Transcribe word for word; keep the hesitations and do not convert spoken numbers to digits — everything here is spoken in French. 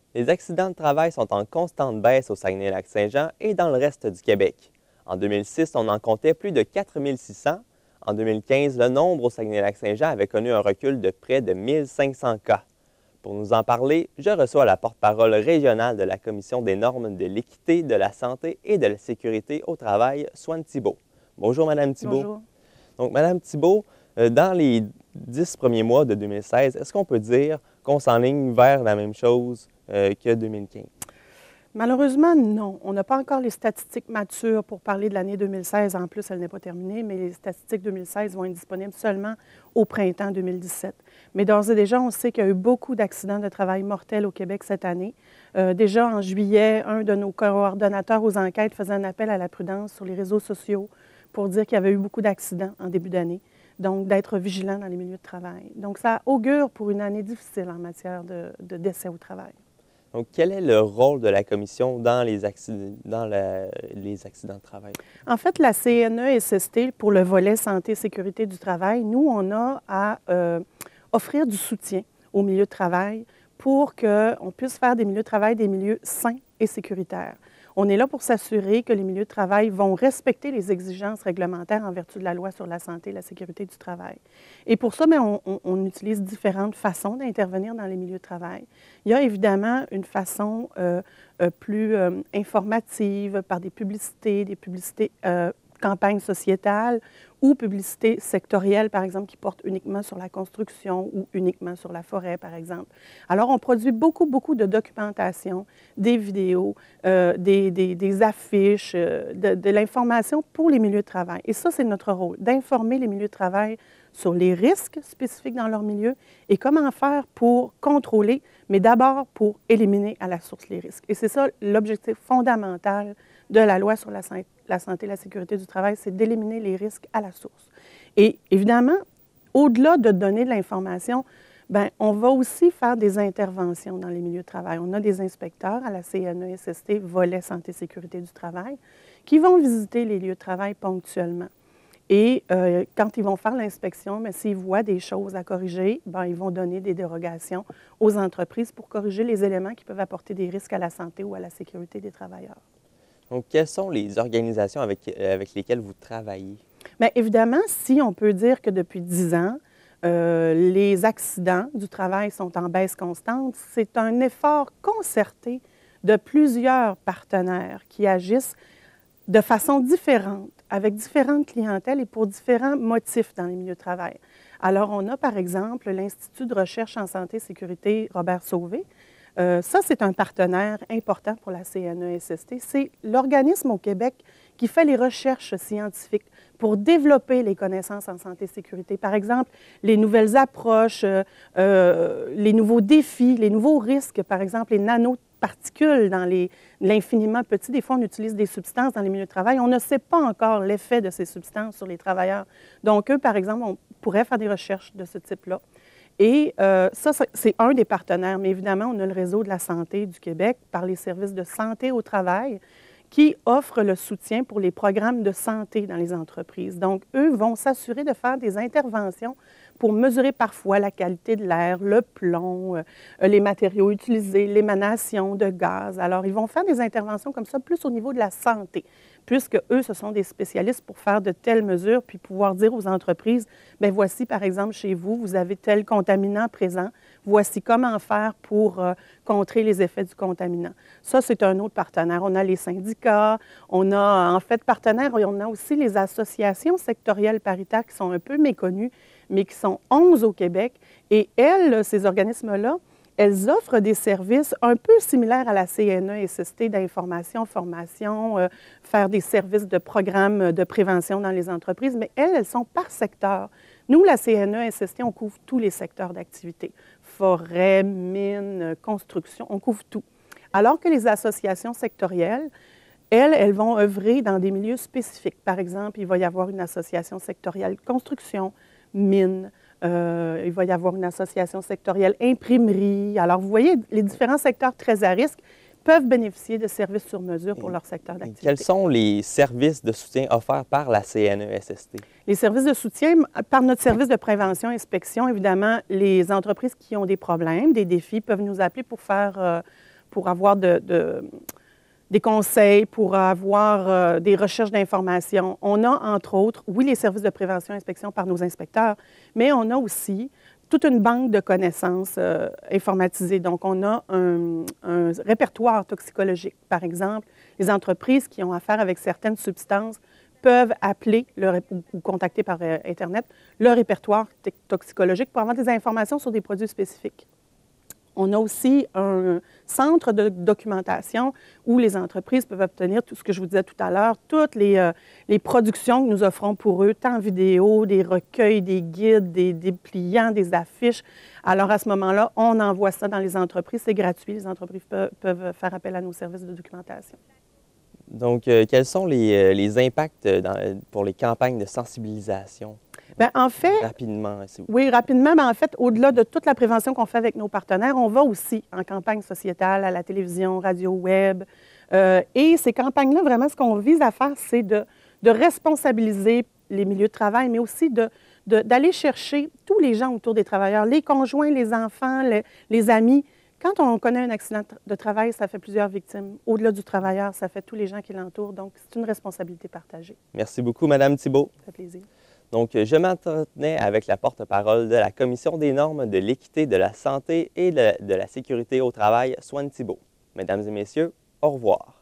Les accidents de travail sont en constante baisse au Saguenay-Lac-Saint-Jean et dans le reste du Québec. En deux mille six, on en comptait plus de quatre mille six cents. En deux mille quinze, le nombre au Saguenay-Lac-Saint-Jean avait connu un recul de près de mille cinq cents cas. Pour nous en parler, je reçois la porte-parole régionale de la Commission des normes de l'équité, de la santé et de la sécurité au travail, Swan Thibault. Bonjour, Madame Thibault. Bonjour. Donc, Madame Thibault, dans les dix premiers mois de deux mille seize, est-ce qu'on peut dire qu'on s'enligne vers la même chose euh, que deux mille quinze? Malheureusement, non. On n'a pas encore les statistiques matures pour parler de l'année deux mille seize. En plus, elle n'est pas terminée, mais les statistiques deux mille seize vont être disponibles seulement au printemps deux mille dix-sept. Mais d'ores et déjà, on sait qu'il y a eu beaucoup d'accidents de travail mortels au Québec cette année. Euh, déjà en juillet, un de nos coordonnateurs aux enquêtes faisait un appel à la prudence sur les réseaux sociaux pour dire qu'il y avait eu beaucoup d'accidents en début d'année. Donc, d'être vigilant dans les milieux de travail. Donc, ça augure pour une année difficile en matière de, de décès au travail. Donc, quel est le rôle de la Commission dans les accidents, dans la, les accidents de travail? En fait, la C N E S S T, pour le volet santé et sécurité du travail, nous, on a à euh, offrir du soutien aux milieux de travail pour qu'on puisse faire des milieux de travail des milieux sains et sécuritaires. On est là pour s'assurer que les milieux de travail vont respecter les exigences réglementaires en vertu de la loi sur la santé et la sécurité du travail. Et pour ça, bien, on, on, on utilise différentes façons d'intervenir dans les milieux de travail. Il y a évidemment une façon euh, euh, plus euh, informative par des publicités, des publicités euh, campagnes sociétales ou publicités sectorielles, par exemple, qui portent uniquement sur la construction ou uniquement sur la forêt, par exemple. Alors, on produit beaucoup, beaucoup de documentation, des vidéos, euh, des, des, des affiches, euh, de, de l'information pour les milieux de travail. Et ça, c'est notre rôle, d'informer les milieux de travail sur les risques spécifiques dans leur milieu et comment faire pour contrôler, mais d'abord pour éliminer à la source les risques. Et c'est ça l'objectif fondamental de la loi sur la, la santé et la sécurité du travail, c'est d'éliminer les risques à la source. Et évidemment, au-delà de donner de l'information, bien, on va aussi faire des interventions dans les milieux de travail. On a des inspecteurs à la C N E S S T, volet santé et sécurité du travail, qui vont visiter les lieux de travail ponctuellement. Et euh, quand ils vont faire l'inspection, s'ils voient des choses à corriger, bien, ils vont donner des dérogations aux entreprises pour corriger les éléments qui peuvent apporter des risques à la santé ou à la sécurité des travailleurs. Donc, quelles sont les organisations avec, avec lesquelles vous travaillez? Bien, évidemment, si on peut dire que depuis dix ans, euh, les accidents du travail sont en baisse constante, c'est un effort concerté de plusieurs partenaires qui agissent de façon différente, avec différentes clientèles et pour différents motifs dans les milieux de travail. Alors, on a par exemple l'Institut de recherche en santé et sécurité Robert Sauvé. Euh, ça, c'est un partenaire important pour la C N E S S T. C'est l'organisme au Québec qui fait les recherches scientifiques pour développer les connaissances en santé et sécurité. Par exemple, les nouvelles approches, euh, euh, les nouveaux défis, les nouveaux risques, par exemple, les nanoparticules dans l'infiniment petit. Des fois, on utilise des substances dans les milieux de travail. On ne sait pas encore l'effet de ces substances sur les travailleurs. Donc, eux, par exemple, on pourrait faire des recherches de ce type-là. Et euh, ça, c'est un des partenaires. Mais évidemment, on a le réseau de la santé du Québec par les services de santé au travail qui offrent le soutien pour les programmes de santé dans les entreprises. Donc, eux vont s'assurer de faire des interventions pour mesurer parfois la qualité de l'air, le plomb, euh, les matériaux utilisés, l'émanation de gaz. Alors, ils vont faire des interventions comme ça, plus au niveau de la santé, puisque eux, ce sont des spécialistes pour faire de telles mesures, puis pouvoir dire aux entreprises, bien voici, par exemple, chez vous, vous avez tel contaminant présent, voici comment faire pour euh, contrer les effets du contaminant. Ça, c'est un autre partenaire. On a les syndicats, on a en fait partenaires, et on a aussi les associations sectorielles paritaires qui sont un peu méconnues, mais qui sont onze au Québec. Et elles, ces organismes-là, elles offrent des services un peu similaires à la C N E S S T d'information, formation, euh, faire des services de programmes de prévention dans les entreprises, mais elles, elles sont par secteur. Nous, la C N E S S T, on couvre tous les secteurs d'activité. Forêt, mines, construction, on couvre tout. Alors que les associations sectorielles, elles, elles vont œuvrer dans des milieux spécifiques. Par exemple, il va y avoir une association sectorielle construction, mines, euh, il va y avoir une association sectorielle imprimerie. Alors, vous voyez, les différents secteurs très à risque peuvent bénéficier de services sur mesure pour leur secteur d'activité. Quels sont les services de soutien offerts par la C N E S S T? Les services de soutien, par notre service de prévention et inspection, évidemment, les entreprises qui ont des problèmes, des défis, peuvent nous appeler pour faire, euh, pour avoir de, de, des conseils, pour avoir euh, des recherches d'informations. On a, entre autres, oui, les services de prévention et inspection par nos inspecteurs, mais on a aussi toute une banque de connaissances euh, informatisées. Donc, on a un, un répertoire toxicologique. Par exemple, les entreprises qui ont affaire avec certaines substances peuvent appeler le, ou, ou contacter par euh, Internet le répertoire toxicologique pour avoir des informations sur des produits spécifiques. On a aussi un centre de documentation où les entreprises peuvent obtenir tout ce que je vous disais tout à l'heure, toutes les, euh, les productions que nous offrons pour eux, tant vidéo, des recueils, des guides, des dépliants, des affiches. Alors, à ce moment-là, on envoie ça dans les entreprises. C'est gratuit. Les entreprises peuvent, peuvent faire appel à nos services de documentation. Donc, euh, quels sont les, les impacts dans, pour les campagnes de sensibilisation? Bien, en fait, rapidement, si vous... oui, rapidement, mais en fait, au-delà de toute la prévention qu'on fait avec nos partenaires, on va aussi en campagne sociétale, à la télévision, radio, web. Euh, et ces campagnes-là, vraiment, ce qu'on vise à faire, c'est de, de responsabiliser les milieux de travail, mais aussi de, de, d'aller chercher tous les gens autour des travailleurs, les conjoints, les enfants, les, les amis. Quand on connaît un accident de travail, ça fait plusieurs victimes. Au-delà du travailleur, ça fait tous les gens qui l'entourent. Donc, c'est une responsabilité partagée. Merci beaucoup, Mme Thibault. Ça fait plaisir. Donc, je m'entretenais avec la porte-parole de la Commission des normes de l'équité, de la santé et de, de la sécurité au travail, Swan Thibault. Mesdames et messieurs, au revoir.